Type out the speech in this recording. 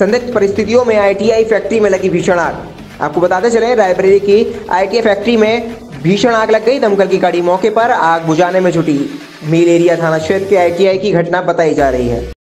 संदिग्ध परिस्थितियों में आईटीआई फैक्ट्री में लगी भीषण आग। आपको बताते चले, रायबरेली की आईटीआई फैक्ट्री में भीषण आग लग गई। दमकल की गाड़ी मौके पर आग बुझाने में जुटी। मिल एरिया थाना क्षेत्र के आईटीआई की घटना बताई जा रही है।